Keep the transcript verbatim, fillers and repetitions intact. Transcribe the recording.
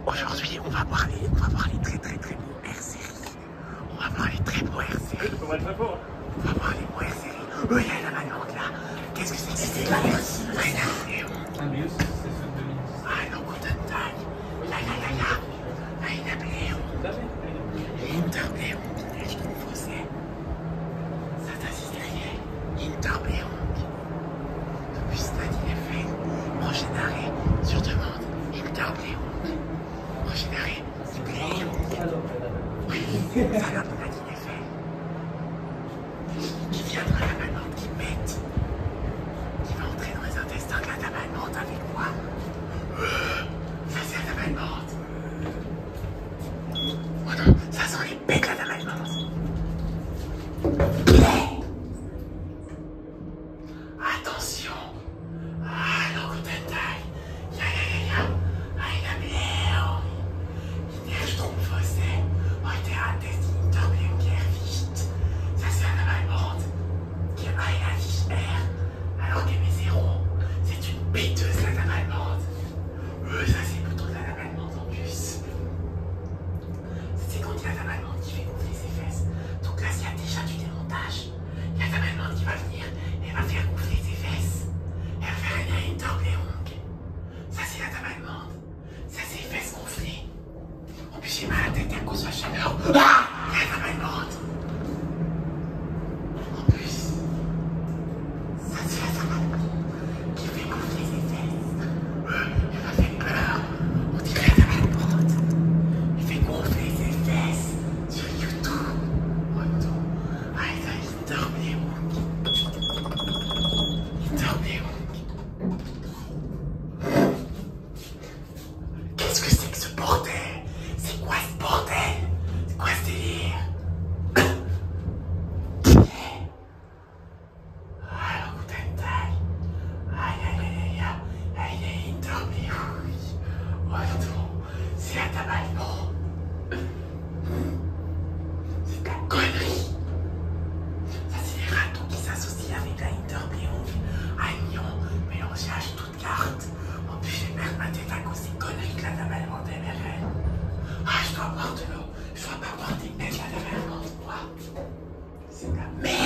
Aujourd'hui, on va voir les, on va voir les très très très beaux R-séries. On va voir les très beaux R-séries. On va être très fort. On va voir les beaux R-séries. Oh, il y a la manante là. Qu'est-ce que c'est que c'est là? Regarde. Un mieux, c'est ceux de deux mille dix. Ah non, guten Tag. Ja, ja, ja, ja. Eine Blähung. Hinterblähung. Ich bin Fossé. Ça t'assisterait. Hinterblähung. Depuis Stade il est fait. Prochain arrêt sur demande. Hinterblähung. Prochain arrêt. Blähung. Oui, ça vient de Nadine est fait. Qui viendra la manante qui pète. Qui va entrer dans les intestins de la dame allemande avec moi. Ça c'est la dame allemande. Oh non, ça sent les becs la dame allemande. Attention. Ah non, guten Tag. Ja, ja, ja, ja. Eine Blähung. In der Strumpfhose. Heute hat es die Hinterblähung erwischt. Ça c'est la dame allemande. Qui a affiché R. Alors qu'elle met zéro. C'est une péteuse la dame allemande. Euh, ça c'est plutôt de la dame allemande en plus. C'est quand il y a la dame allemande qui fait gonfler ses fesses. Donc là s'il y a déjà du démontage, il y a la dame allemande qui va venir et elle va faire gonfler ses fesses. Elle va faire une Hinterblähung. Ça c'est la dame allemande. Ça c'est les fesses gonflées. En plus j'ai mal à la tête à cause de la chaleur. Ah, il y a la dame allemande. En plus, ça c'est la dame allemande qui fait gonfler ses fesses. Elle m'a fait peur. On dirait la dame allemande. Elle fait gonfler ses fesses sur YouTube. Oh non. Ah, elle a Hinterblähung. Hinterblähung. Qu'est-ce que c'est que ce bordel? C'est quoi ce bordel? C'est quoi ce délire? Alors, guten Tag. Aïe aïe aïe aïe aïe aïe Hinterblähung. Oh non, c'est la dame allemande. C'est de la connerie. Ça c'est les ratons qui s'associent avec la Hinterblähung. Agnon, mélangé à Stuttgart. En plus j'ai perdu ma tête à cause des conneries que la dame allemande M R L. Ah, je dois boire de l'eau. Je dois pas boire des mecs la dame allemande, moi. C'est de la merde.